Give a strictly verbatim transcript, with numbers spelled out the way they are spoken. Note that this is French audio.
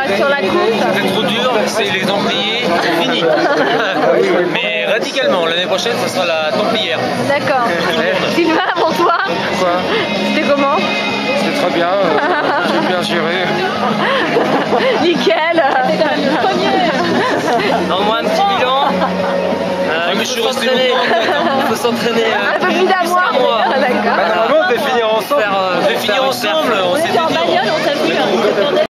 sur la course? C'est trop dur, c'est les Templiers, fini. Mais radicalement, l'année prochaine, ce sera la Templière. D'accord. Sylvain, pour toi? Quoi? C'était comment? C'était très bien, euh, j'ai bien géré. Nickel. Non, moi un petit bilan. Euh, il faut s'entraîner. Il faut s'entraîner. Un peu plus d'un mois. D'accord. Normalement, on devait finir ensemble. Faire, euh, On devait finir ensemble, on s'était dit.